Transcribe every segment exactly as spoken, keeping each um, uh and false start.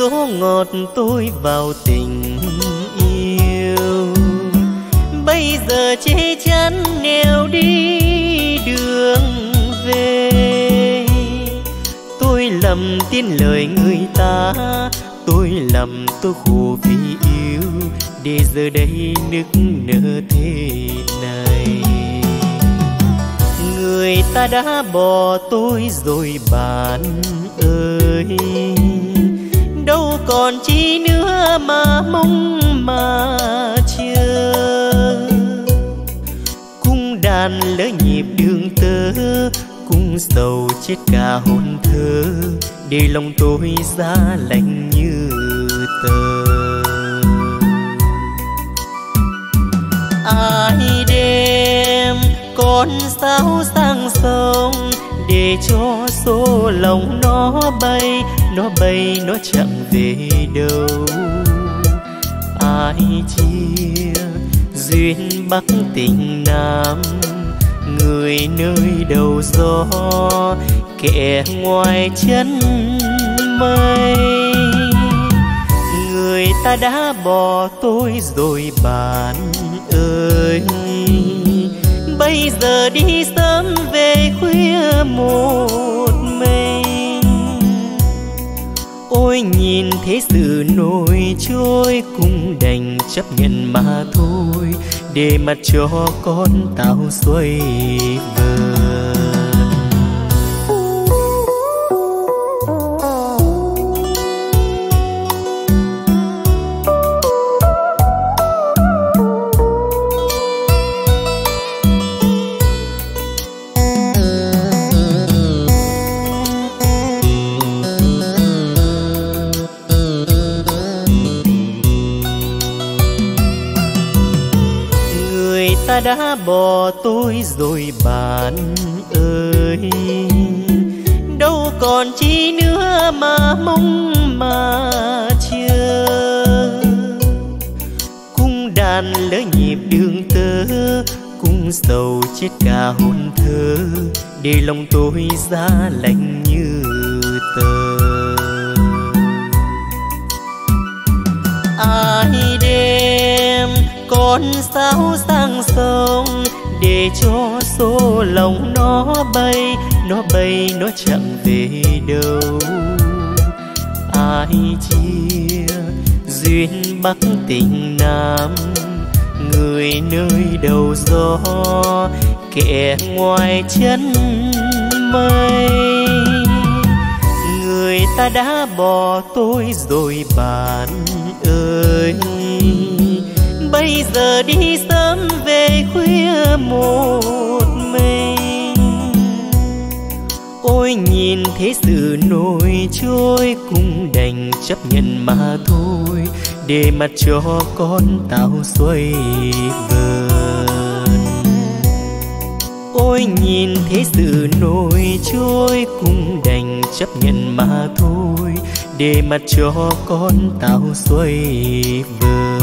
dỗ ngọt tôi vào tình yêu. Bây giờ chê chắn nẻo đi đường về. Tôi lầm tin lời người ta, tôi lầm tôi khổ vì yêu, để giờ đây nức nở thế này. Người ta đã bỏ tôi rồi bạn ơi, đâu còn chi nữa mà mong mà chờ. Cung đàn lỡ nhịp đường tơ, cung sầu chết cả hồn thơ, để lòng tôi giá lạnh như tờ. Ai đem con sao sang sông, để cho số lòng nó bay, nó bay nó chẳng về đâu. Ai chia duyên Bắc tình Nam, người nơi đầu gió, kẻ ngoài chân mây. Người ta đã bỏ tôi rồi bạn ơi, bây giờ đi sớm về khuya một mình. Ôi nhìn thế sự nổi trôi, cũng đành chấp nhận mà thôi, để mặt cho con tao xuôi vờn. Ta đã bỏ tôi rồi bạn ơi, đâu còn chi nữa mà mong mà chờ. Cung đàn lỡ nhịp đường tơ, cung sầu chết cả hồn thơ, để lòng tôi giá lạnh như tờ. Ai đem con sao sang sông, để cho số lòng nó bay, nó bay nó chẳng về đâu. Ai chia duyên Bắc tình Nam, người nơi đầu gió, kẻ ngoài chân mây. Người ta đã bỏ tôi rồi bạn ơi, bây giờ đi sớm về khuya một mình. Ôi nhìn thế sự nổi trôi, cũng đành chấp nhận mà thôi, để mặt cho con tao xuôi vờn. Ôi nhìn thế sự nổi trôi, cũng đành chấp nhận mà thôi, để mặt cho con tao xuôi vờn.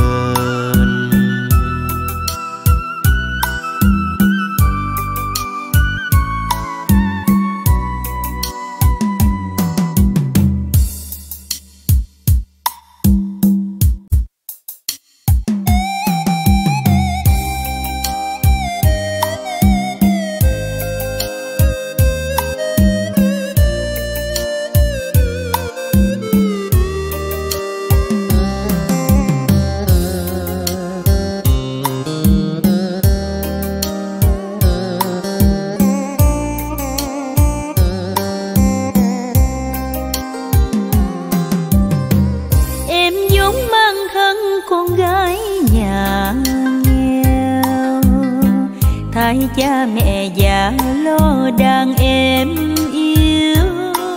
Cha mẹ già lo đàn em yêu,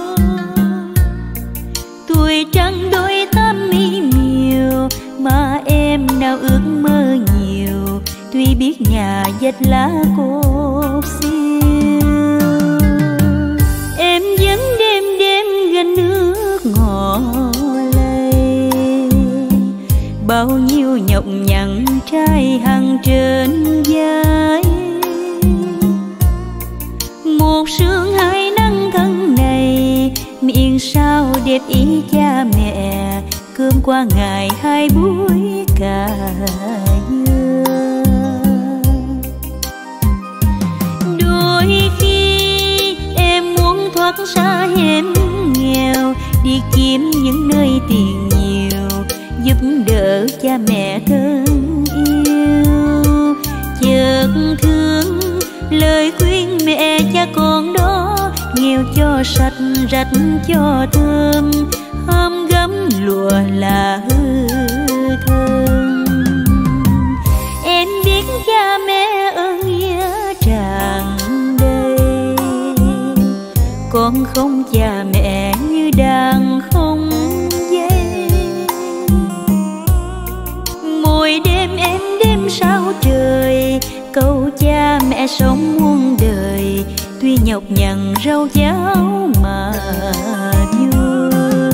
tuổi trăng đôi tám mi miều, mà em nào ước mơ nhiều, tuy biết nhà dệt lá cốt xiêu. Em vẫn đêm đêm gánh nước ngò lây, bao nhiêu nhọc nhằn trai hằng trên vai. Một sương hai nắng thân này, miệng sao đẹp ý cha mẹ, qua ngày hai buổi cà dưa. Đôi khi em muốn thoát xa hẻm nghèo, đi kiếm những nơi tiền nhiều, giúp đỡ cha mẹ thân yêu. Chợt thương lời khuyên mẹ cha con đó, nghèo cho sạch rạch cho thơm, hôm gấm lụa là hư thơm. Em biết cha mẹ ơn nghĩa tràn đầy, con không cha mẹ như đàn không dây. Mỗi đêm em đêm sao trời, câu cha mẹ sống muôn đời, tuy nhọc nhằn rau cháo mà vui.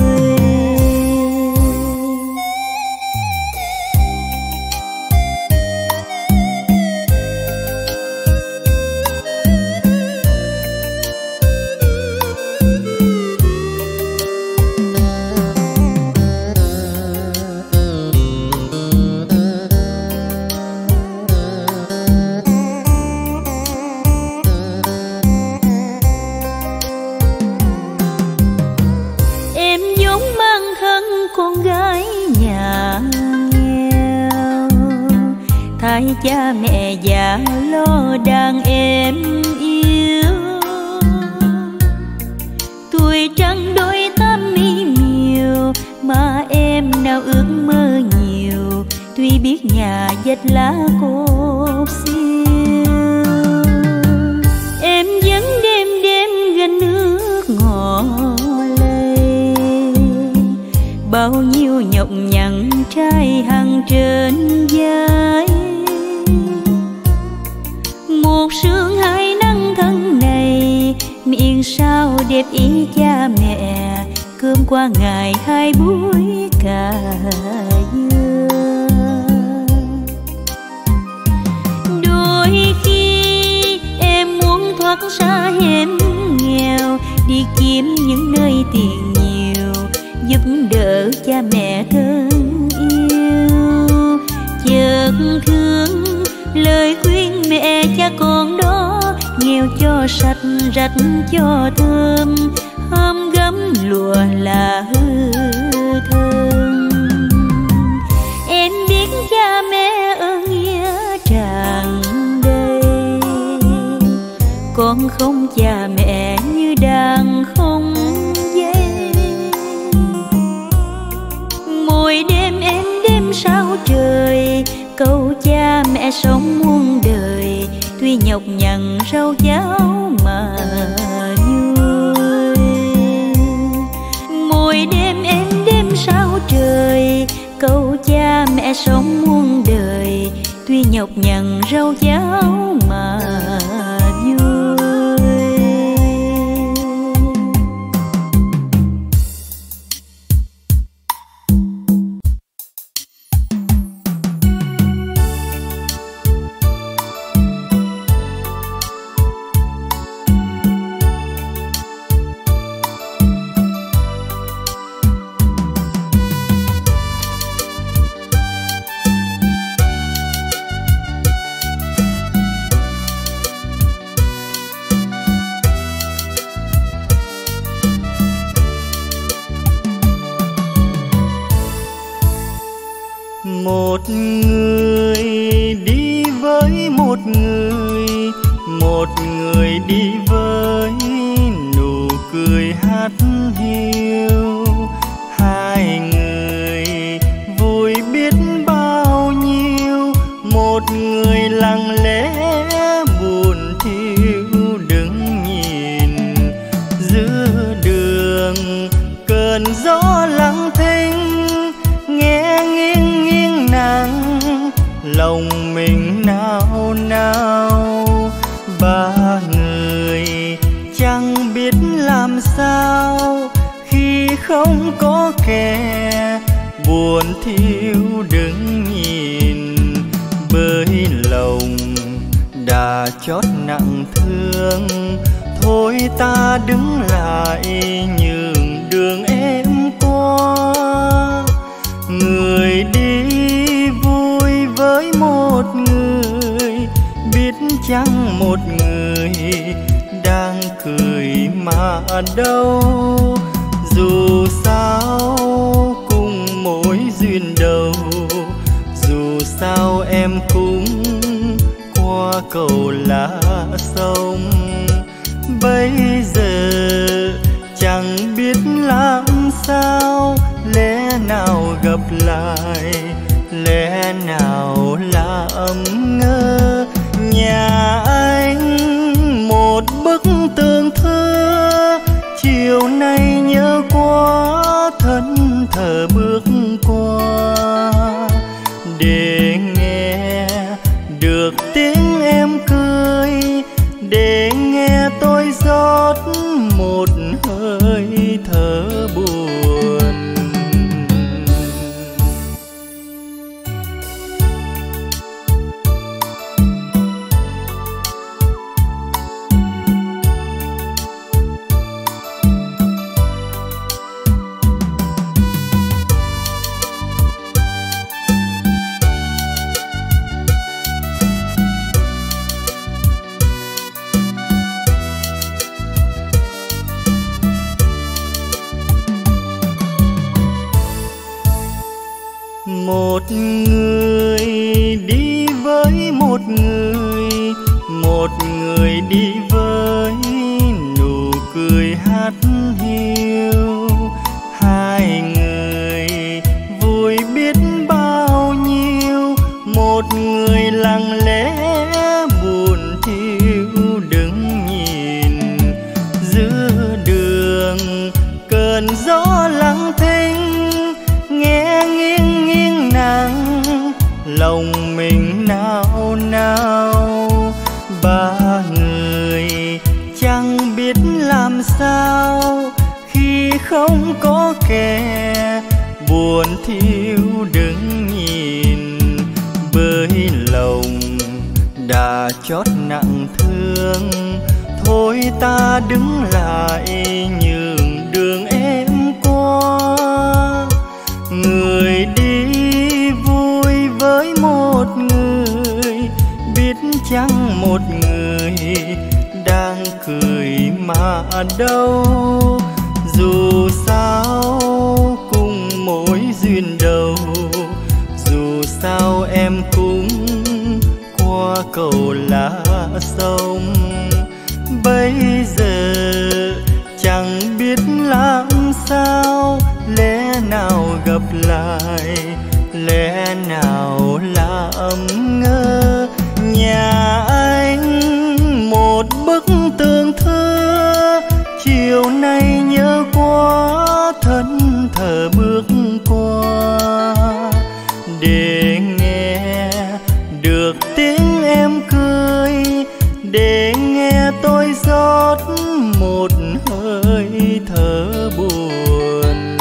Thay cha mẹ già lo đàn em yêu, tuổi trăng đôi tám mi miều, mà em nào ước mơ nhiều, tuy biết nhà dệt lá cột xiêu. Em vẫn đêm đêm gánh nước ngò lây, bao nhiêu nhọc nhằn trai hằng trên vai. Một sương hai nắng thân này, miệng sao đẹp ý cha mẹ, cơm qua ngày hai buổi cà dưa. Đôi khi em muốn thoát xa hẻm nghèo, đi kiếm những nơi tiền nhiều, giúp đỡ cha mẹ thân yêu. Chợt thương lời khuyên mẹ cha con đó, nghèo cho sạch rạch cho thơm, hôm gấm lụa là hư thơm. Em biết cha mẹ ơn nghĩa tràn đầy, con không cha mẹ như đàn không dây. Mỗi đêm em đêm sao trời, câu cha mẹ sống muôn đời, tuy nhọc nhằn rau cháo mà vui. Mỗi đêm em đêm sao trời, câu cha mẹ sống muôn đời, tuy nhọc nhằn rau cháo mà vui. Một người đi với một người, một người đi với nụ cười hát hiu. Hai người vui biết bao nhiêu, một người lặng lẽ buồn thiêu đứng nhìn. Giữa đường cơn gió lặng thinh, nghe nghiêng nghiêng nắng, lòng mình nao nao. Ba người chẳng biết làm sao khi không có kẻ, buồn thiêu đứng nhìn. Bởi lòng đã chót nặng thương, thôi ta đứng lại nhường đường em qua. chăng một người đang cười mà đâu. Dù sao cùng mối duyên đầu, dù sao em cũng qua cầu lá sông. Bây giờ chẳng biết làm sao, lẽ nào gặp lại, lẽ nào làm ngơ. Nhà anh một bức tường thơ, chiều nay nhớ quá thân thờ bước qua. Để nghe được tiếng em cười, để nghe tôi rót một hơi thở buồn. Một người đi với một người, một người đi với nụ cười hát hiu. Hai người vui biết bao nhiêu, một người lặng lẽ buồn thiêu đứng nhìn. Giữa đường cơn gió lặng thinh, nghe nghiêng nghiêng nắng, lòng mình nao nao. Ba người chẳng biết làm sao, khi không có kẻ buồn thiêu đứng nhìn. Bởi lòng đã chót nặng thương, thôi ta đứng lại nhường đường em qua. Người đi vui với một người, biết chăng một người đang cười mà đâu. Dù sao cùng mối duyên đầu, dù sao em cũng qua cầu lá sông. Bây giờ chẳng biết làm sao, lẽ nào gặp lại, lẽ nào làm ngơ. Nhà anh một bức tường thơ, chiều nay nhớ quá thân thờ bước qua. Để nghe được tiếng em cười, để nghe tôi rót một hơi thở buồn.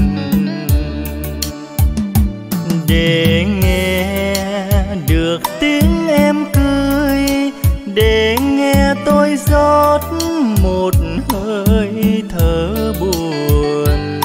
Để nghe được tiếng em cười, để nghe tôi rót một hơi thở buồn.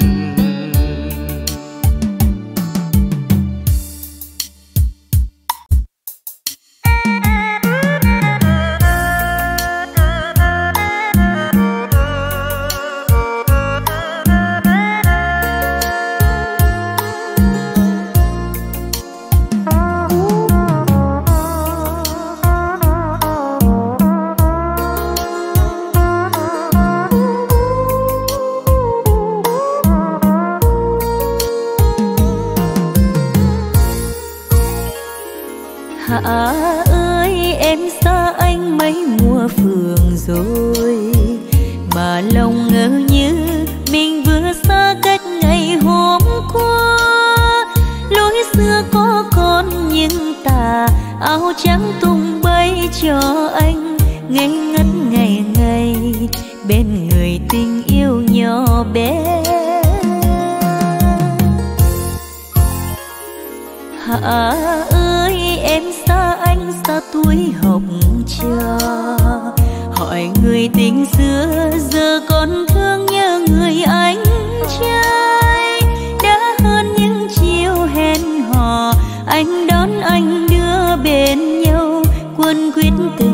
Hạ ơi em xa anh mấy mùa phường rồi, mà lòng ngỡ như mình vừa xa cách ngày hôm qua. Lối xưa có con nhưng tà áo trắng tung bay cho anh ngây ngất ngày ngày bên người tình yêu nhỏ bé. Hạ ơi em xa anh xa tuổi học trò, hỏi người tình xưa giờ còn thương nhớ người anh trai. Đã hơn những chiều hẹn hò, anh đón anh đưa bên nhau, quân quyết từ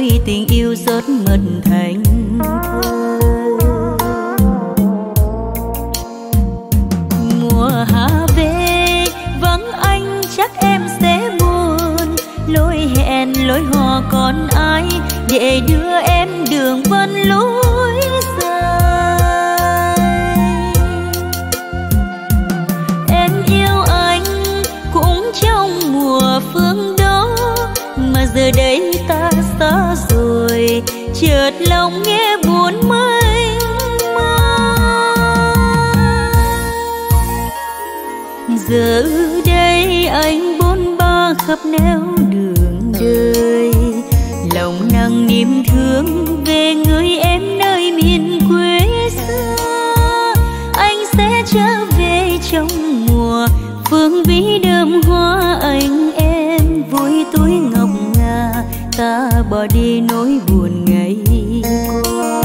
ôi tình yêu rót mật thành thơ. Mùa hạ về vắng anh chắc em sẽ buồn, lối hẹn lối hò còn ai để đưa em đường vẫn lối dài. Em yêu anh cũng trong mùa phương đó, mà giờ đây ta xa rồi, chợt lòng nghe buồn mênh mang. Giờ đây anh bôn ba khắp nẻo đường đời, lòng nặng niềm thương về người em nơi miền quê xưa. Anh sẽ trở về trong mùa phương vĩ đơm hoa, anh em vui túi ngọc ngà, ta bỏ đi nỗi buồn ngày qua.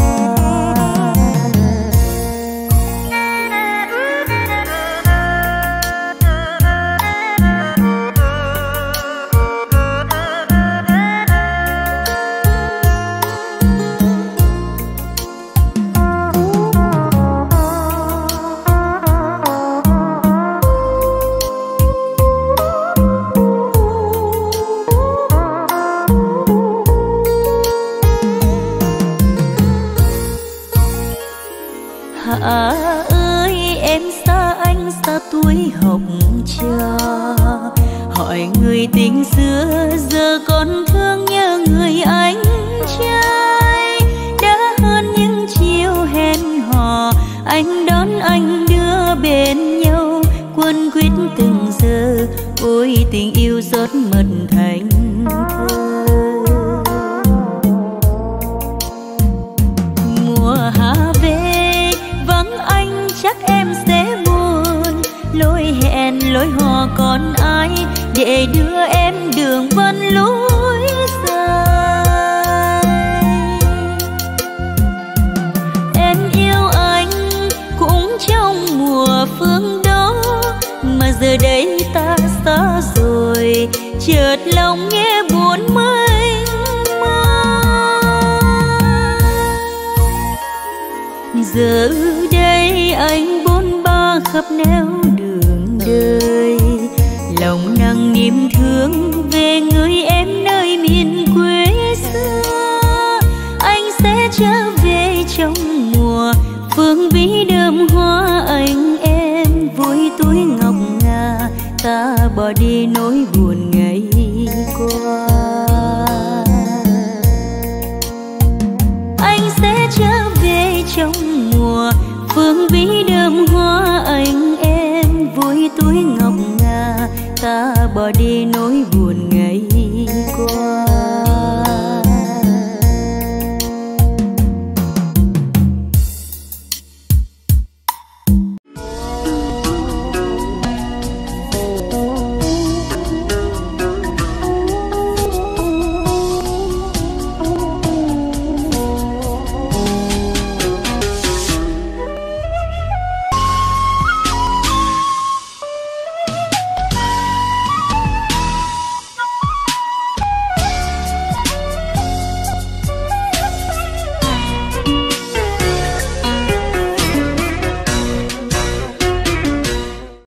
Hạ ơi em xa anh xa tuổi học trò, hỏi người tình xưa giờ còn thương nhớ người anh trai. Đã hơn những chiều hẹn hò, anh đón anh đưa bên nhau, quân quyết từng giờ, ôi tình yêu rót mật thành thơ. Mùa hạ về vắng anh chắc em sẽ buồn, lối hẹn lối hò còn ai để đưa em đường vẫn lối dài. Em yêu anh cũng trong mùa phương đó, mà giờ đây ta xa rồi, chợt lòng nghe buồn mênh mang. Giờ đây anh bôn ba khắp nẻo đường đời, lòng nặng niềm thương về người em nơi miền quê xưa. Anh sẽ trở về trong mùa phương vĩ đơm hoa, anh em vui túi ngọc ngà, ta bỏ đi nỗi buồn ngày qua. Anh sẽ trở về trong mùa phương vĩ đơm hoa, anh em vui túi ngọc ngà, ta bỏ đi nỗi